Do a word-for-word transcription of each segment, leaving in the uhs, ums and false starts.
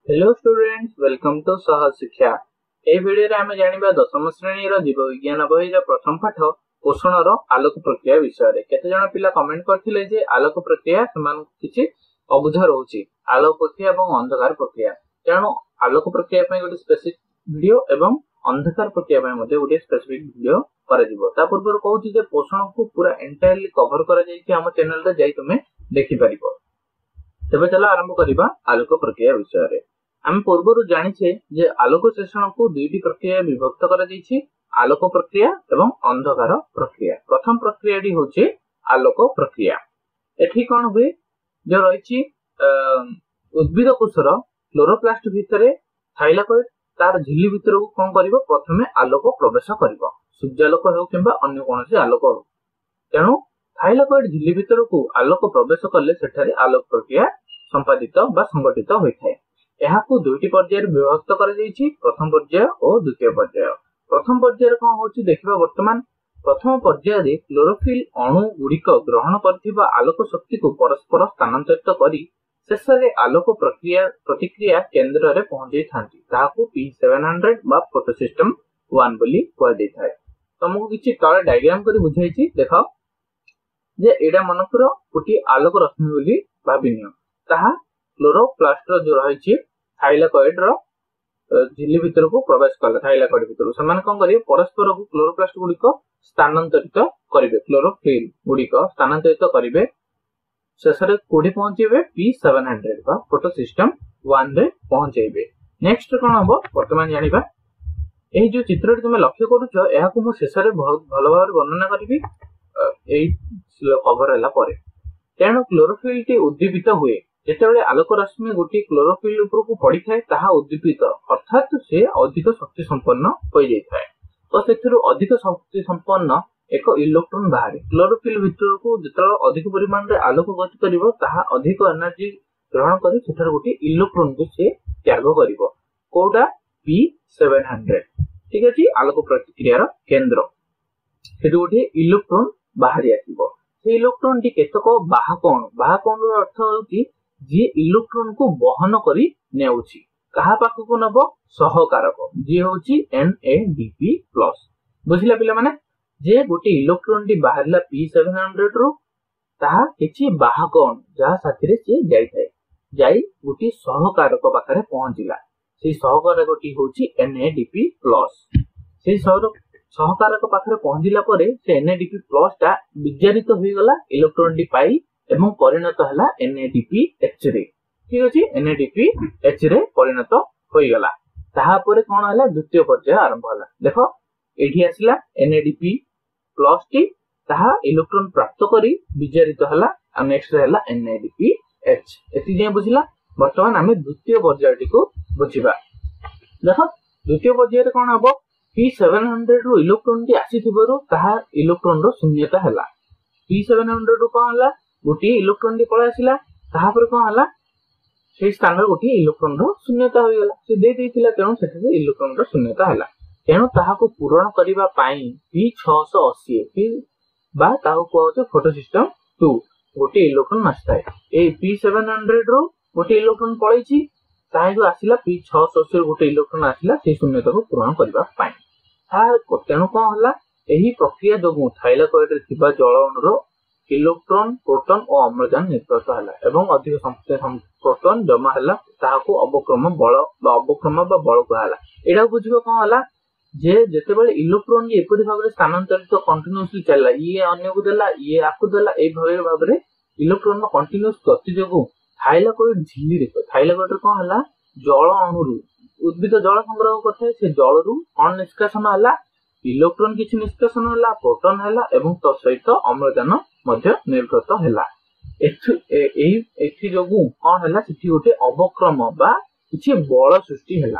Hello students, welcome to सहज शिक्षा। ए video रे आमे जानिबा दशम श्रेणी रो जीव विज्ञान बही रो प्रथम पाठ पोषण रो आलोक प्रक्रिया विषय रे। केते जण पिला कमेंट करथिले जे आलोक प्रक्रिया समान किछि अबुझ रहउछि। आलोक प्रक्रिया एवं अंधकार प्रक्रिया, तेणु आलोक प्रक्रिया पय गोटे स्पेसिफिक वीडियो एवं अंधकार प्रक्रिया पय मध्ये गोटे स्पेसिफिक वीडियो करा जिवो। ता पूर्व कहउछि जे पोषण को पूरा एंटायरली कवर करा जाय कि हम चैनल रे जाई तुमे देखि परिबो। तबे चलो आरंभ करिबा आलोक प्रक्रिया विषय रे। हम पूर्व जानिछे जे आलोक शोषण को दुईटी प्रक्रिया विभक्त करा जायछि, आलोक प्रक्रिया एवं अंधकार प्रक्रिया। प्रथम प्रक्रिया डी होचे आलोक प्रक्रिया। एठी कोन हुए जो रहिछि उद्भिद कोषर क्लोरोप्लास्ट भितरे थाइलाकोइड तार झिल्ली भितर को कोन करिवो, प्रथमे आलोक प्रवेश करिवो, सूर्यालोक हो किबा अन्य कोनोसी आलोक हो। तेणु थाइलाकोइड झिल्ली भितर को आलोक प्रवेश करले सेठारे आलोक प्रक्रिया संपादित बा संगठित होइथाय। एहाकु दुईटी पर्याय विभक्त करा जायछि, प्रथम पर्याय और द्वितीय पर्याय। प्रथम पर्याय रे कोन होछि देखिबा। वर्तमान प्रथम पर्याय रे क्लोरोफिल अणु गुड़िक ग्रहण करथिबा आलोक शक्ति को परस्पर स्थानांतरित करी शेषरे आलोक प्रक्रिया प्रतिक्रिया केंद्र रे पहुंचै थांती, ताहाकु पी सेवन हंड्रेड बा फोटोसिस्टम वन बोली कहै दैथाय। तमको किछि तळे डायग्राम करी बुझाइछि देखो जे एडा मनकर गोटी आलोक रश्मि बोली भाबिनियो। ताहा क्लोरोप्लास्ट जो रहिछि थाइलाकोइड रो झिल्ली भितर को प्रवेश कला। थाइलाकोइड भितर समान कोन करिवे, परस्पर को क्लोरोप्लास्ट गुडी को स्थानांतरित करिवे, क्लोरोफिल गुडी को स्थानांतरित करिवे, शेषरे कोडी पहुंचीबे पी सेवन हंड्रेड बा फोटोसिस्टम वन रे पहुंचेबे। नेक्स्ट कोन हबो वर्तमान जानिबा। एही जो चित्र तुमे लक्ष्य करूछो एहा को मो शेषरे बहुत भलो भाबरे वर्णना करिवि एही कवर हला परे। तेणु क्लोरोफिल टी उद्दीपित हुए जेतेबेले आलोक रश्मि गोटी क्लोरोफिल ऊपर को पड़ी थाए, ताहा उद्दीपित अर्थात से अधिक शक्ति संपन्न होई जाय थाए। तो सेथिरु अधिक शक्ति संपन्न एक इलेक्ट्रॉन बाहर क्लोरोफिल भितर को जेतेबेले अधिक परिमाण रे आलोक गति करिवो, ताहा अधिक एनर्जी ग्रहण करी सेथर गोटी इलेक्ट्रॉन को से त्याग करिवो, कोडा पी सेवन हंड्रेड। ठीक अछि, आलोक प्रतिक्रिया रो केंद्र सेथु गोटी इलेक्ट्रॉन बाहर आसीबो। से इलेक्ट्रॉन टी केतक बाहक अणु, बाहक अणु रो अर्थ होछि जे इलेक्ट्रॉन को वहन करी नेउछि, कहा पाखु को नबो सहकारक जे होछि N A D P plus. बुझिला पिला माने जे गोटे इलेक्ट्रॉन टी बाहरला पी सेवन हंड्रेड रो, ताहा किछि बाहक अणु जा साथिरे से जाई थाए, जाई गोटे सहकारक पाखरे पहुंचिला। से सहकारक टी होछि N A D P plus. से सहकारक पाखरे पहुंचिला परे से N A D P plus ता विजारित होई गला इलेक्ट्रॉन टी पाई एवं परिणत हला N A D P H रे। ठीक अछि, N A D P H रे परिणत होई गला। ताहा परे कोन हला द्वितीय पर्याय आरंभ हला। देखो एठी आसिला N A D P plus टी, ताहा इलेक्ट्रॉन प्राप्त करी विजारित हला आ नेक्स्ट हला N A D P H. एति जे बुझिला। वर्तमान हमें द्वितीय पर्याय टी को बुझिबा। देखो द्वितीय पर्याय रे कोन हबो, पी सेवन हंड्रेड रो इलेक्ट्रॉन टी आसीथिबरो ताहा इलेक्ट्रॉन रो शून्यता हला। पी सेवन हंड्रेड रो कोन हला, गोटी इलेक्ट्रॉन टी पळे आसिला, ताहा पर कोन हला से स्थान रे गोटी इलेक्ट्रॉन रो शून्यता होई गला। से दे देथिला तेणु सेठे इलेक्ट्रॉन रो शून्यता हला। तेणु ताहा को पूरण करिबा पाई पी सिक्स एटी पी बा ताहा को होचे फोटोसिस्टम टू गोटी इलेक्ट्रॉन आस्ताय। ए पी सेवन हंड्रेड रो गोटी इलेक्ट्रॉन पळैछि, ताहा जो आसिला पी सिक्स एटी रो गोटी इलेक्ट्रॉन आसिला, से शून्यता को पूरण करिबा पाई। ताहा तेणु कोन हला, एही प्रक्रिया जोगु थाइलाकोइड रे थिबा जल अणुरो इलेक्ट्रॉन, प्रोटॉन और अम्लजान निर्गत हला एवं अधिक संख्या प्रोटॉन जमा हला, ताहाको अवक्रम बल बा अवक्रम बा बल कहला। एडा बुझिबो कोन हला जे जेतेबेले इलेक्ट्रॉन जे एपरि भाबरे स्थानांतरित कंटीन्यूअसली चलला, ये अन्य को देला, ये आकु देला, ए भवे भाबरे इलेक्ट्रॉन नो कंटीन्यूअस गति जोगु थाइलाकोइड झिल्ली रे थाइलाकोइड रे कोन हला जल अणुरु उद्भिद जल संग्रह करथे, से जल रु कोन निष्कासन हला, इलेक्ट्रॉन किछि निष्कासन हला, प्रोटॉन हला एवं त सहित अम्लजान मध्य निर्गत हला। एथि एही एथि जोगु कोन हला, सेठी गोटे अवक्रम बा किछि बल सृष्टि हला।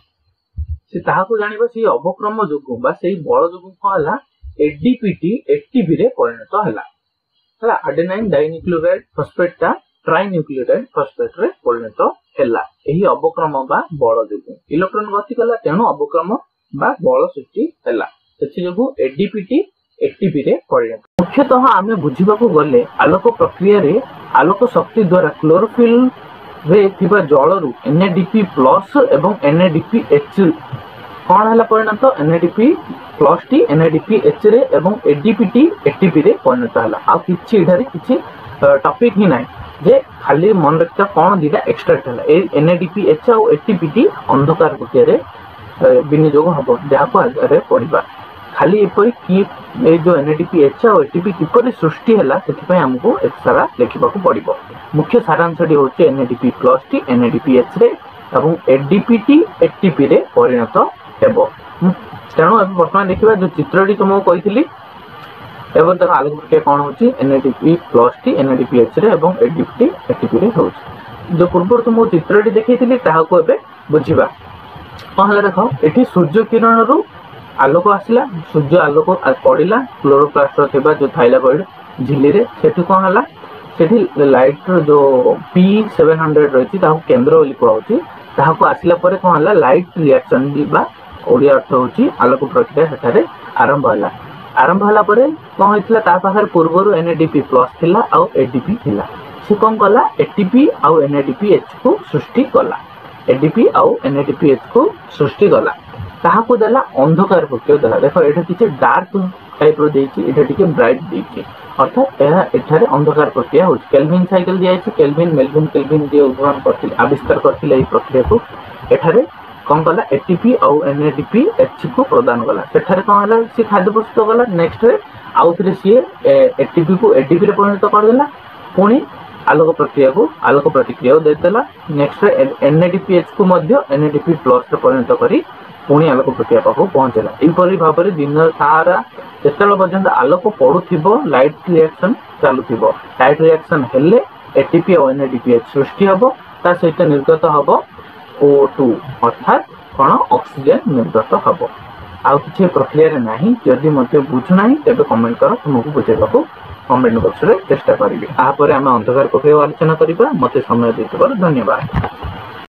से ताहाको जानिबा से अवक्रम जोगु बा सेही बल जोगु कोन हला एडीपीटी एटीपी रे परिणत हला। हला एडेनाइन डाइन्यूक्लियोटाइड फॉस्फेट ता ट्राइन्यूक्लियोटाइड फॉस्फेट रे परिणत हला। एही अवक्रम बा बल जोगु इलेक्ट्रॉन गति कला, तेणु अवक्रम बा बल सृष्टि हला। सेठी जोगु एडीपीटी एटीपी रे परिणत। मुख्यतः आमे बुझिबाकू गले आलोक प्रक्रिया रे आलोक शक्ति द्वारा क्लोरोफिल रे थिबा जलरू एनएडीपी प्लस एवं एनएडीपी एच कौन है परिणत एनएडीपी प्लस टी एनएडीपी एच रे एवं एडीपीटी एटीपी रे परिणत है आ किछि इधर किछि टॉपिक ही नाही जे खाली मन रखता कौन दीटा एक्सट्रैक्ट है ए एनएडीपी एच और एटीपीटी अंधकार प्रक्रिया रे विनियोग हबो जाको आगे पढ़िबा खाली एपरि कि ए जो एनएडीपी एच और एटीपी किपरि सृष्टि हैला सेति हमको एक सारा लिखिबा को पड़िबो मुख्य सारांशटी होचे एनएडीपी प्लस टी एनएडीपी एच रे एवं एडीपीटी एटीपी रे परिणत हेबो तेणु अब वर्तमान देखिबा जो चित्रटी तुमको कहितली एवं तर आलोक प्रक्रिया कौन होची एनएडीपी प्लस टी एनएडीपी एच रे एवं एडीपीटी एटीपी रे होची जो पूर्व तुमको चित्रटी देखैतली ताहाको एबे बुझिबा कहला देखो एठी सूर्य किरण रु आलोक आसला सूर्य आलोक पड़िला क्लोरोप्लास्ट थिबा जो थाइलाकॉइड झिल्ली रे सेठी कोन हला सेठी लाइट जो पी सेवन हंड्रेड रही ताको केंद्र बोली कहउची ताको आसिला परे कोन हला लाइट रिएक्शन दिबा ओडिया अर्थ होची आलोक प्रक्रिया सेठारे आरंभ हला आरंभ हला परे कोन होइतला ता पाखर पूर्वरु एनएडीपी प्लस थिला आ एडीपी थिला से कोन कला एटीपी आ एनएडीपी एच को सृष्टि कला एडीपी आ एनएडीपी एच को सृष्टि कला ताहाको देला अंधकार प्रक्रिया देला देखो एटा किछि डार्क टाइप रो देछि एटा टिके ब्राइट देछि अर्थात एहा एठारे अंधकार प्रक्रिया होछि केल्विन साइकिल दिया छै केल्विन मेल्विन केल्विन जे उद्भावन करथिले आविष्कार करथिले ए प्रक्रिया को एठारे कोन कला एटीपी और एनएडीपी एच को प्रदान कला सेठारे कोन हला से खाद्य प्रस्तुत कला नेक्स्ट रे आउथरे सी एटीपी को एडीपी रे परिणत कर देला पुनी आलोक प्रक्रिया को आलोक प्रतिक्रिया दे देला नेक्स्ट रे एनएडीपी एच को मध्य एनएडीपी प्लस रे परिणत करी पुणी आलोक प्रक्रिया पाखु पहुंचला एपरि भाव में दिन सारा जेतल पर्यंत आलोक पड़ुथिबो लाइट रिएक्शन चालुथिबो लाइट रिएक्शन हेले एटीपी और एनएडीपी एच सृष्टि हबो ता सहित निर्गत हबो ओ टू अर्थात कोन ऑक्सीजन निर्गत हबो आ किछि प्रक्रिया रे नाही जदि मते बुझ नाही तबे कमेंट करो तुमको बुझेबाको कमेंट बॉक्स रे चेष्टा करिवे आ परे हम अंधकार प्रक्रिया आलोचना करिबा मते समय देथिबार धन्यवाद।